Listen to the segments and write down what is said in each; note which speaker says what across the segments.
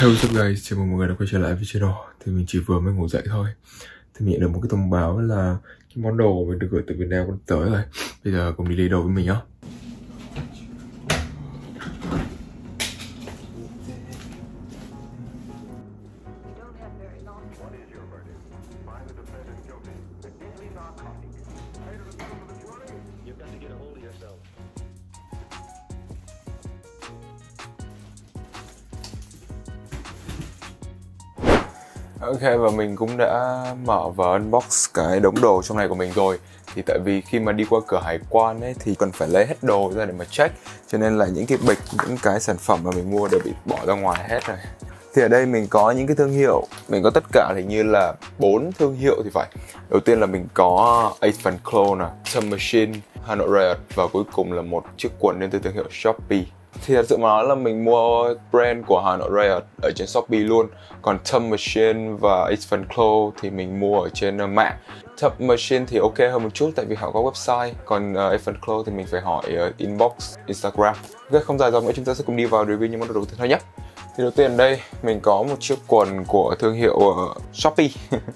Speaker 1: Hello what's up guys, chào mừng mọi người đã quay trở lại với channel. Thì mình chỉ vừa mới ngủ dậy thôi. Thì mình nhận được một cái thông báo là cái món đồ của mình được gửi từ Việt Nam tới rồi. Bây giờ cùng đi lấy đồ với mình nhá. Ok, và mình cũng đã mở và unbox cái đống đồ trong này của mình rồi. Thì tại vì khi mà đi qua cửa hải quan ấy thì cần phải lấy hết đồ ra để mà check, cho nên là những cái bịch, những cái sản phẩm mà mình mua đều bị bỏ ra ngoài hết rồi. Thì ở đây mình có những cái thương hiệu, mình có tất cả hình như là 4 thương hiệu thì phải. Đầu tiên là mình có Ace & Clo, Time Machine, Hà Nội Riot và cuối cùng là một chiếc quần đến từ thương hiệu Shopee. Thì thật sự mà nói là mình mua brand của Hà Nội Riot ở trên Shopee luôn. Còn Time Machine và Ace & Clo thì mình mua ở trên mạng. Time Machine thì ok hơn một chút tại vì họ có website. Còn Ace & Clo thì mình phải hỏi inbox Instagram. Ok, không dài dòng nữa, chúng ta sẽ cùng đi vào review những món đồ đầu tiên thôi nhé. Thì đầu tiên ở đây mình có một chiếc quần của thương hiệu Shopee.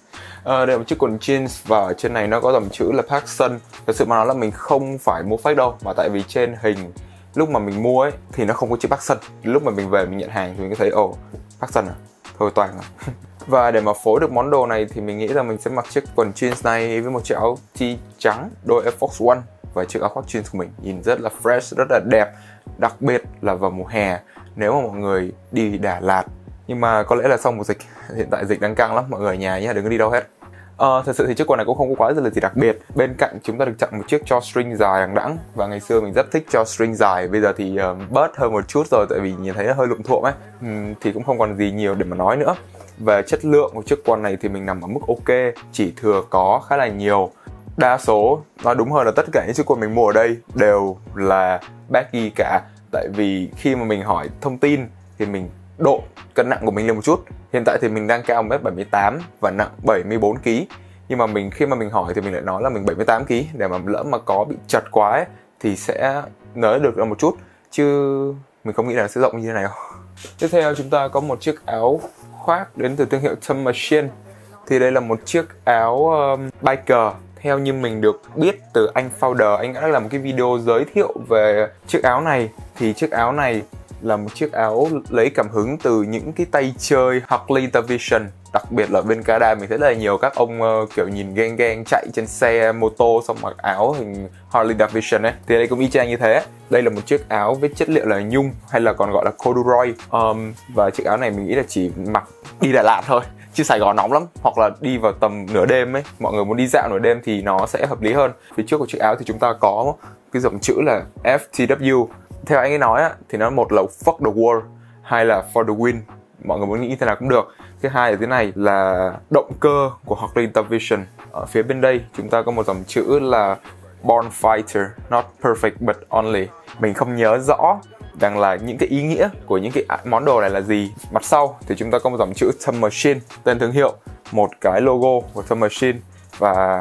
Speaker 1: Đây là một chiếc quần jeans và ở trên này nó có dòng chữ là Paxson. Thật sự mà nói là mình không phải mua fake đâu, mà tại vì trên hình lúc mà mình mua ấy thì nó không có chữ Paxson. Lúc mà mình về mình nhận hàng thì mình có thấy Paxson à, thôi toàn rồi. Và để mà phối được món đồ này thì mình nghĩ là mình sẽ mặc chiếc quần jeans này với một chiếc áo tee trắng, đôi Air Force One và chiếc áo khoác jeans của mình nhìn rất là fresh, rất là đẹp. Đặc biệt là vào mùa hè nếu mà mọi người đi Đà Lạt. Nhưng mà có lẽ là sau mùa dịch, hiện tại dịch đang căng lắm, mọi người ở nhà nhé, đừng có đi đâu hết. Thật sự thì chiếc quần này cũng không có quá là gì đặc biệt. Bên cạnh chúng ta được tặng một chiếc drawstring dài đằng đẵng. Và ngày xưa mình rất thích drawstring dài, bây giờ thì bớt hơn một chút rồi tại vì nhìn thấy nó hơi lụm thuộm ấy. Thì cũng không còn gì nhiều để mà nói nữa. Về chất lượng của chiếc quần này thì mình nằm ở mức ok, chỉ thừa có khá là nhiều. Đa số, nói đúng hơn là tất cả những chiếc quần mình mua ở đây đều là baggy cả. Tại vì khi mà mình hỏi thông tin thì mình độ cân nặng của mình lên một chút. Hiện tại thì mình đang cao 1m78 và nặng 74kg. Nhưng mà khi mà mình hỏi thì mình lại nói là mình 78kg. Để mà lỡ mà có bị chật quá ấy, thì sẽ nới được ra một chút. Chứ mình không nghĩ là nó sẽ rộng như thế này đâu. Tiếp theo chúng ta có một chiếc áo khoác đến từ thương hiệu Time Machine. Thì đây là một chiếc áo biker. Theo như mình được biết từ anh founder, anh đã làm một cái video giới thiệu về chiếc áo này. Thì chiếc áo này là một chiếc áo lấy cảm hứng từ những cái tay chơi Harley Davidson. Đặc biệt là bên Canada mình thấy rất là nhiều các ông kiểu nhìn gang gang chạy trên xe mô tô xong mặc áo hình Harley Davidson ấy. Thì đây cũng y chang như thế. Đây là một chiếc áo với chất liệu là nhung hay là còn gọi là corduroy. Và chiếc áo này mình nghĩ là chỉ mặc đi Đà Lạt thôi, chứ Sài Gòn nóng lắm, hoặc là đi vào tầm nửa đêm ấy, mọi người muốn đi dạo nửa đêm thì nó sẽ hợp lý hơn. Phía trước của chiếc áo thì chúng ta có cái dòng chữ là FTW. Theo anh ấy nói á, thì nó một là fuck the world, hai là for the win, mọi người muốn nghĩ thế nào cũng được. Thứ hai ở thế này là động cơ của Harley Davidson. Ở phía bên đây chúng ta có một dòng chữ là Born Fighter, not perfect but only. Mình không nhớ rõ rằng là những cái ý nghĩa của những cái món đồ này là gì. Mặt sau thì chúng ta có một dòng chữ Time Machine, tên thương hiệu, một cái logo của Time Machine và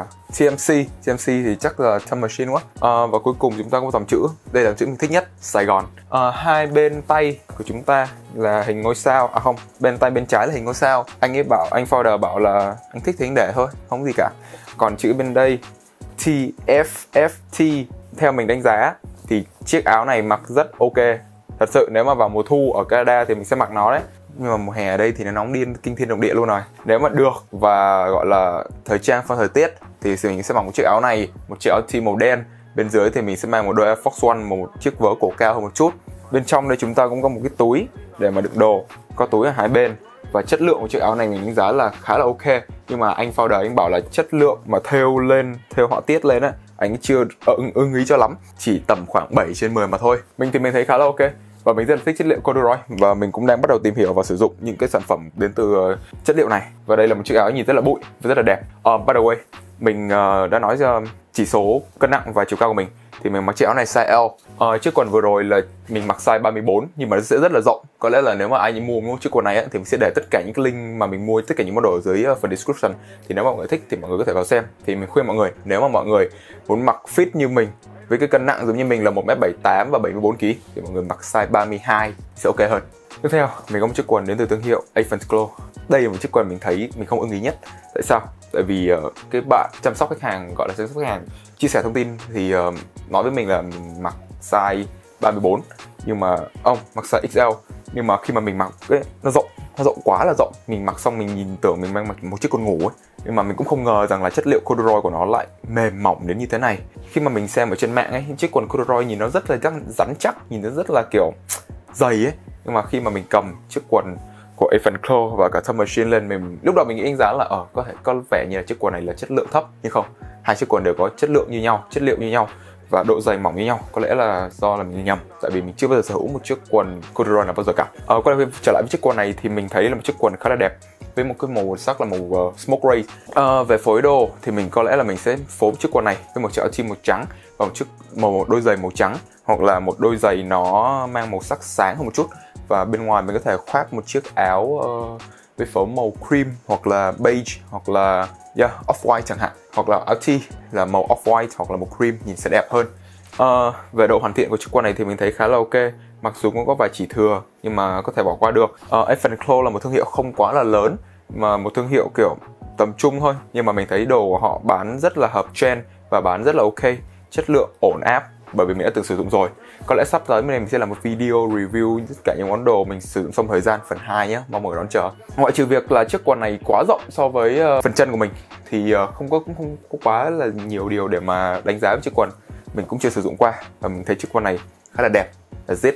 Speaker 1: TMC thì chắc là Time Machine quá. Và cuối cùng chúng ta có một dòng chữ, đây là dòng chữ mình thích nhất, Sài Gòn. Hai bên tay của chúng ta là hình ngôi sao, bên tay bên trái là hình ngôi sao. Anh founder bảo là anh thích thì anh để thôi, không gì cả. Còn chữ bên đây TFFT, theo mình đánh giá thì chiếc áo này mặc rất ok. Thật sự nếu mà vào mùa thu ở Canada thì mình sẽ mặc nó đấy. Nhưng mà mùa hè ở đây thì nó nóng điên kinh thiên động địa luôn rồi. Nếu mà được và gọi là thời trang phân thời tiết thì mình sẽ mặc một chiếc áo này, một chiếc áo tee màu đen. Bên dưới thì mình sẽ mang một đôi Air Force One, một chiếc vớ cổ cao hơn một chút. Bên trong đây chúng ta cũng có một cái túi để mà đựng đồ, có túi ở hai bên. Và chất lượng của chiếc áo này mình đánh giá là khá là ok. Nhưng mà anh founder anh bảo là chất lượng mà thêu họa tiết lên á, anh chưa ưng ý cho lắm, chỉ tầm khoảng 7/10 mà thôi. Mình thì mình thấy khá là ok. Và mình rất là thích chất liệu corduroy và mình cũng đang bắt đầu tìm hiểu và sử dụng những cái sản phẩm đến từ chất liệu này. Và đây là một chiếc áo nhìn rất là bụi và rất là đẹp. By the way, mình đã nói ra chỉ số cân nặng và chiều cao của mình thì mình mặc chiếc áo này size L. Chiếc quần vừa rồi là mình mặc size 34 nhưng mà nó sẽ rất là rộng. Có lẽ là nếu mà ai mua chiếc quần này ấy, thì mình sẽ để tất cả những cái link mà mình mua tất cả những món đồ ở dưới phần description. Thì nếu mà mọi người thích thì mọi người có thể vào xem. Thì mình khuyên mọi người, nếu mà mọi người muốn mặc fit như mình với cái cân nặng giống như mình là 1m78 và 74kg thì mọi người mặc size 32 sẽ ok hơn. Tiếp theo, mình có một chiếc quần đến từ thương hiệu Aventiclo. Đây là một chiếc quần mình thấy mình không ưng ý nhất. Tại sao? Tại vì cái bạn chăm sóc khách hàng, gọi là chăm sóc khách hàng, chia sẻ thông tin thì nói với mình là mình mặc size 34, nhưng mà ông mặc size XL, nhưng mà khi mà mình mặc ấy, nó rộng quá là rộng. Mình mặc xong mình nhìn tưởng mình mang mặc một chiếc quần ngủ ấy, nhưng mà mình cũng không ngờ rằng là chất liệu corduroy của nó lại mềm mỏng đến như thế này. Khi mà mình xem ở trên mạng ấy, chiếc quần corduroy nhìn nó rất là rắn chắc, nhìn nó rất là kiểu dày ấy, nhưng mà khi mà mình cầm chiếc quần của Aventiclo và cả Time Machine lên, mình lúc đầu mình nghĩ đánh giá là có thể có vẻ như là chiếc quần này là chất lượng thấp, nhưng không, hai chiếc quần đều có chất lượng như nhau, chất liệu như nhau và độ dày mỏng như nhau. Có lẽ là do là mình nhầm, tại vì mình chưa bao giờ sở hữu một chiếc quần corduroy nào bao giờ cả. Quay trở lại với chiếc quần này thì mình thấy là một chiếc quần khá là đẹp với một cái màu sắc là màu smoke gray. Về phối đồ thì mình có lẽ là mình sẽ phối chiếc quần này với một chiếc áo chim màu trắng và một chiếc đôi giày màu trắng, hoặc là một đôi giày nó mang màu sắc sáng hơn một chút, và bên ngoài mình có thể khoác một chiếc áo với phối màu cream hoặc là beige hoặc là off-white chẳng hạn, hoặc là áo tee là màu off-white hoặc là màu cream, nhìn sẽ đẹp hơn. Về độ hoàn thiện của chiếc quần này thì mình thấy khá là ok, mặc dù cũng có vài chỉ thừa nhưng mà có thể bỏ qua được. Aventiclo là một thương hiệu không quá là lớn, mà một thương hiệu kiểu tầm trung thôi, nhưng mà mình thấy đồ của họ bán rất là hợp trend và bán rất là ok, chất lượng ổn áp, bởi vì mình đã từng sử dụng rồi. Có lẽ sắp tới mình sẽ làm một video review tất cả những món đồ mình sử dụng trong thời gian phần 2 nhé, mong mọi người đón chờ. Ngoại trừ việc là chiếc quần này quá rộng so với phần chân của mình thì không có quá là nhiều điều để mà đánh giá với chiếc quần. Mình cũng chưa sử dụng qua và mình thấy chiếc quần này khá là đẹp, là zip.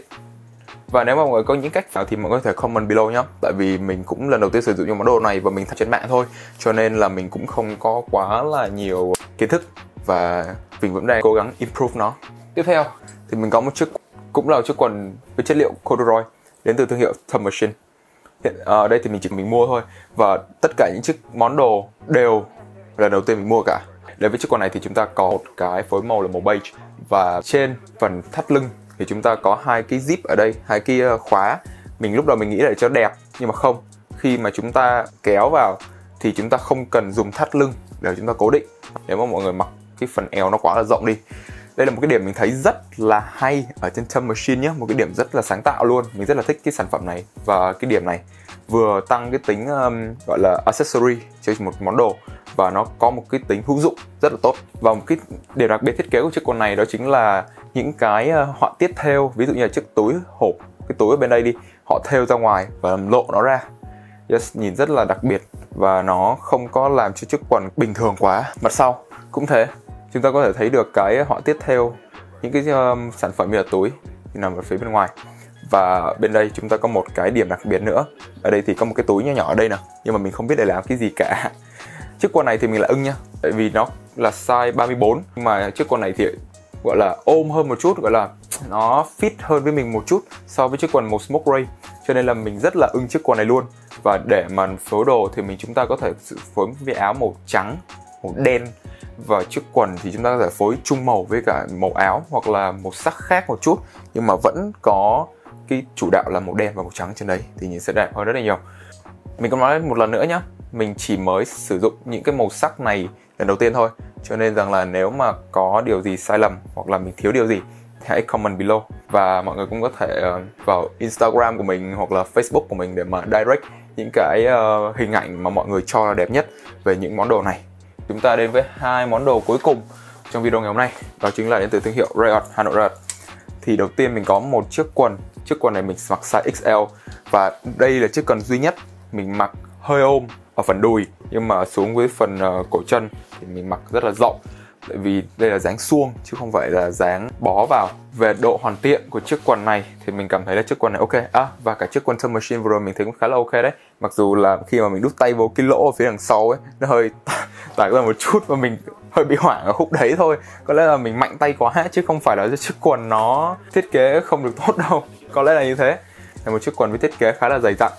Speaker 1: Và nếu mà mọi người có những cách nào thì mọi người có thể comment below nhé. Tại vì mình cũng lần đầu tiên sử dụng những món đồ này và mình thấy trên mạng thôi, cho nên là mình cũng không có quá là nhiều kiến thức và mình vẫn đang cố gắng improve nó. Tiếp theo thì mình có một chiếc, cũng là một chiếc quần với chất liệu corduroy đến từ thương hiệu Time Machine. Hiện ở đây thì mình mua thôi, và tất cả những chiếc món đồ đều là đầu tiên mình mua cả. Đến với chiếc quần này thì chúng ta có một cái phối màu là màu beige, và trên phần thắt lưng thì chúng ta có hai cái zip ở đây, hai cái khóa. Mình lúc đầu mình nghĩ là cho đẹp, nhưng mà không. Khi mà chúng ta kéo vào thì chúng ta không cần dùng thắt lưng để chúng ta cố định, nếu mà mọi người mặc cái phần eo nó quá là rộng đi. Đây là một cái điểm mình thấy rất là hay ở trên Time Machine nhé, một cái điểm rất là sáng tạo luôn. Mình rất là thích cái sản phẩm này, và cái điểm này vừa tăng cái tính gọi là accessory cho một món đồ, và nó có một cái tính hữu dụng rất là tốt. Và một cái điểm đặc biệt thiết kế của chiếc quần này đó chính là những cái họa tiết thêu, ví dụ như là chiếc túi hộp, cái túi ở bên đây đi, họ thêu ra ngoài và làm lộ nó ra. Nhìn rất là đặc biệt và nó không có làm cho chiếc quần bình thường quá. Mặt sau cũng thế, chúng ta có thể thấy được cái họa tiết thêu những cái sản phẩm như là túi thì nằm ở phía bên ngoài. Và bên đây chúng ta có một cái điểm đặc biệt nữa. Ở đây thì có một cái túi nhỏ nhỏ ở đây nè, nhưng mà mình không biết để làm cái gì cả. Chiếc quần này thì mình là ưng nha, tại vì nó là size 34, nhưng mà chiếc quần này thì gọi là ôm hơn một chút, gọi là nó fit hơn với mình một chút so với chiếc quần màu smoke gray, cho nên là mình rất là ưng chiếc quần này luôn. Và để mà phối đồ thì chúng ta có thể phối với áo màu trắng, màu đen, và chiếc quần thì chúng ta có thể phối chung màu với cả màu áo hoặc là màu sắc khác một chút, nhưng mà vẫn có cái chủ đạo là màu đen và màu trắng trên đấy thì nhìn sẽ đẹp hơn rất là nhiều. Mình có nói một lần nữa nhé, mình chỉ mới sử dụng những cái màu sắc này lần đầu tiên thôi, cho nên rằng là nếu mà có điều gì sai lầm hoặc là mình thiếu điều gì thì hãy comment below. Và mọi người cũng có thể vào Instagram của mình hoặc là Facebook của mình để mà direct những cái hình ảnh mà mọi người cho là đẹp nhất về những món đồ này. Chúng ta đến với hai món đồ cuối cùng trong video ngày hôm nay, đó chính là đến từ thương hiệu Riot, Hà Nội Riot. Thì đầu tiên mình có một chiếc quần này mình mặc size XL, và đây là chiếc quần duy nhất mình mặc hơi ôm ở phần đùi, nhưng mà xuống với phần cổ chân thì mình mặc rất là rộng, tại vì đây là dáng suông chứ không phải là dáng bó vào. Về độ hoàn thiện của chiếc quần này thì mình cảm thấy là chiếc quần này ok. Và cả chiếc quần Time Machine vừa rồi mình thấy cũng khá là ok đấy, mặc dù là khi mà mình đút tay vô cái lỗ ở phía đằng sau ấy, nó hơi tải ra một chút và mình hơi bị hoảng ở khúc đấy thôi. Có lẽ là mình mạnh tay quá chứ không phải là chiếc quần nó thiết kế không được tốt đâu, có lẽ là như thế. Là một chiếc quần với thiết kế khá là dày dặn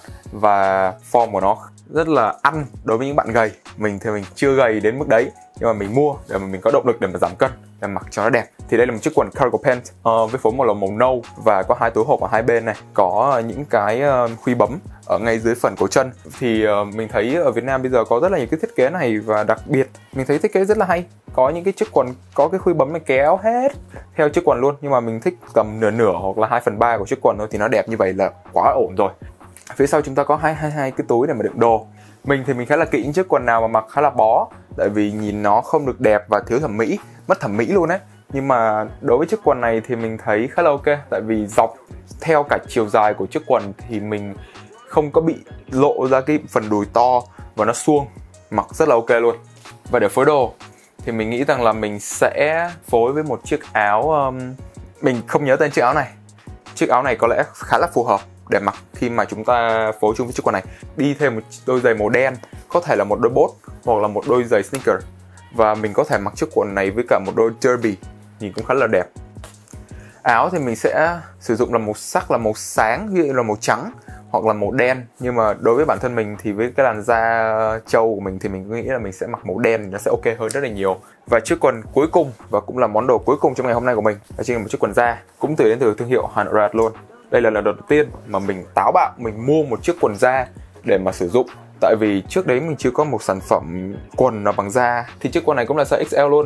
Speaker 1: và form của nó rất là ăn đối với những bạn gầy. Mình thì mình chưa gầy đến mức đấy, nhưng mà mình mua để mà mình có động lực để mà giảm cân, để mặc cho nó đẹp. Thì đây là một chiếc quần cargo pant với phối màu là màu nâu và có hai túi hộp ở hai bên này, có những cái khuy bấm ở ngay dưới phần cổ chân. Thì mình thấy ở Việt Nam bây giờ có rất là nhiều cái thiết kế này, và đặc biệt mình thấy thiết kế rất là hay. Có những cái chiếc quần có cái khuy bấm này kéo hết theo chiếc quần luôn, nhưng mà mình thích tầm nửa hoặc là 2/3 của chiếc quần thôi, thì nó đẹp như vậy là quá ổn rồi. Phía sau chúng ta có hai cái túi để mà đựng đồ. Mình thì mình khá là kỹ những chiếc quần nào mà mặc khá là bó, tại vì nhìn nó không được đẹp và thiếu thẩm mỹ, mất thẩm mỹ luôn ấy. Nhưng mà đối với chiếc quần này thì mình thấy khá là ok, tại vì dọc theo cả chiều dài của chiếc quần thì mình không có bị lộ ra cái phần đùi to và nó suông, mặc rất là ok luôn. Và để phối đồ thì mình nghĩ rằng là mình sẽ phối với một chiếc áo, mình không nhớ tên chiếc áo này. Chiếc áo này có lẽ khá là phù hợp để mặc khi mà chúng ta phối chung với chiếc quần này. Đi thêm một đôi giày màu đen, có thể là một đôi bốt hoặc là một đôi giày sneaker. Và mình có thể mặc chiếc quần này với cả một đôi derby, nhìn cũng khá là đẹp. Áo thì mình sẽ sử dụng là màu sắc là màu sáng, ví dụ là màu trắng hoặc là màu đen. Nhưng mà đối với bản thân mình thì với cái làn da trâu của mình thì mình nghĩ là mình sẽ mặc màu đen, nó sẽ ok hơn rất là nhiều. Và chiếc quần cuối cùng, và cũng là món đồ cuối cùng trong ngày hôm nay của mình, đó chính là một chiếc quần da, cũng đến từ thương hiệu Hà Nội Red luôn. Đây là lần đầu tiên mà mình táo bạo mình mua một chiếc quần da để mà sử dụng. Tại vì trước đấy mình chưa có một sản phẩm quần nào bằng da. Thì chiếc quần này cũng là size XL luôn.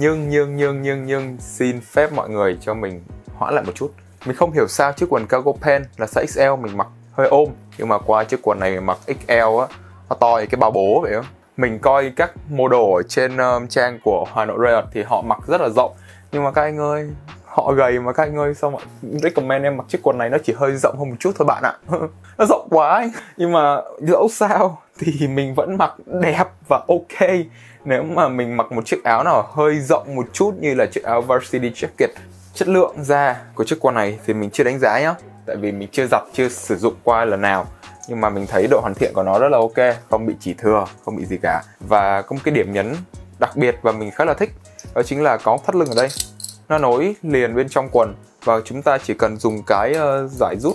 Speaker 1: Nhưng xin phép mọi người cho mình hoãn lại một chút. Mình không hiểu sao chiếc quần cargo pant là size XL mình mặc hơi ôm, nhưng mà qua chiếc quần này mặc XL á, nó to như cái bao bố vậy á. Mình coi các model ở trên trang của Hà Nội Red thì họ mặc rất là rộng, nhưng mà các anh ơi, họ gầy mà các anh ơi, sao mà recommend em mặc chiếc quần này nó chỉ hơi rộng hơn một chút thôi bạn ạ. Nó rộng quá ấy. Nhưng mà dẫu sao thì mình vẫn mặc đẹp và ok. Nếu mà mình mặc một chiếc áo nào hơi rộng một chút như là chiếc áo varsity jacket. Chất lượng da của chiếc quần này thì mình chưa đánh giá nhá, tại vì mình chưa giặt, chưa sử dụng qua lần nào. Nhưng mà mình thấy độ hoàn thiện của nó rất là ok, không bị chỉ thừa, không bị gì cả. Và có một cái điểm nhấn đặc biệt và mình khá là thích, đó chính là có thắt lưng ở đây. Nó nối liền bên trong quần, và chúng ta chỉ cần dùng cái giải rút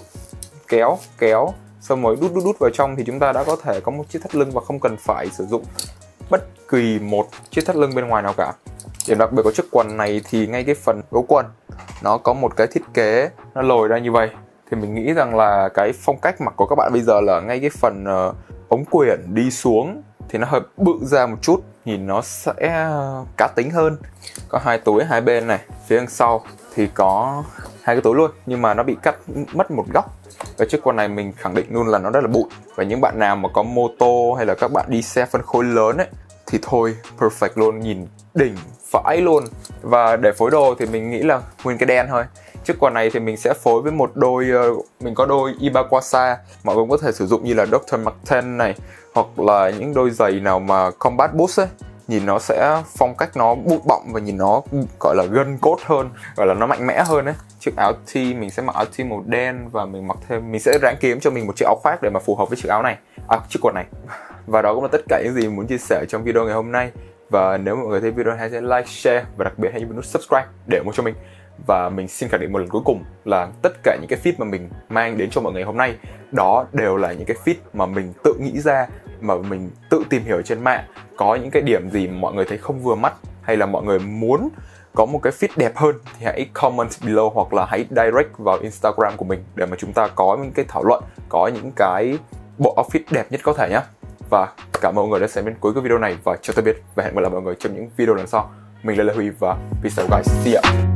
Speaker 1: kéo xong rồi đút vào trong thì chúng ta đã có thể có một chiếc thắt lưng và không cần phải sử dụng bất kỳ một chiếc thắt lưng bên ngoài nào cả. Điểm đặc biệt của chiếc quần này thì ngay cái phần gấu quần nó có một cái thiết kế nó lồi ra như vậy. Thì mình nghĩ rằng là cái phong cách mặc của các bạn bây giờ là ngay cái phần ống quyển đi xuống thì nó hơi bự ra một chút, nhìn nó sẽ cá tính hơn. Có hai túi hai bên này, phía đằng sau thì có hai cái túi luôn, nhưng mà nó bị cắt mất một góc. Và chiếc quần này mình khẳng định luôn là nó rất là bụi. Và những bạn nào mà có mô tô hay là các bạn đi xe phân khối lớn ấy thì thôi, perfect luôn, nhìn đỉnh vãi luôn. Và để phối đồ thì mình nghĩ là nguyên cái đen thôi. Chiếc quần này thì mình sẽ phối với một đôi, mình có đôi Ibaguasa, mọi người có thể sử dụng như là Dr. Martens này, hoặc là những đôi giày nào mà combat boots ấy, nhìn nó sẽ phong cách nó bụi bặm và nhìn nó gọi là gân cốt hơn, gọi là nó mạnh mẽ hơn ấy. Chiếc áo tee mình sẽ mặc áo tee màu đen, và mình sẽ ráng kiếm cho mình một chiếc áo khoác để mà phù hợp với chiếc áo này, chiếc quần này. Và đó cũng là tất cả những gì mình muốn chia sẻ trong video ngày hôm nay. Và nếu mọi người thấy video hãy like, share và đặc biệt hãy nhấn nút subscribe để ủng hộ cho mình. Và mình xin khẳng định một lần cuối cùng là tất cả những cái feed mà mình mang đến cho mọi người hôm nay, đó đều là những cái feed mà mình tự nghĩ ra, mà mình tự tìm hiểu trên mạng. Có những cái điểm gì mà mọi người thấy không vừa mắt, hay là mọi người muốn có một cái feed đẹp hơn, thì hãy comment below hoặc là hãy direct vào Instagram của mình để mà chúng ta có những cái thảo luận, có những cái bộ outfit đẹp nhất có thể nhé. Và cảm ơn mọi người đã xem đến cuối cái video này, và chào tạm biệt và hẹn gặp lại mọi người trong những video lần sau. Mình là Lê Huy và peace out guys, see ya.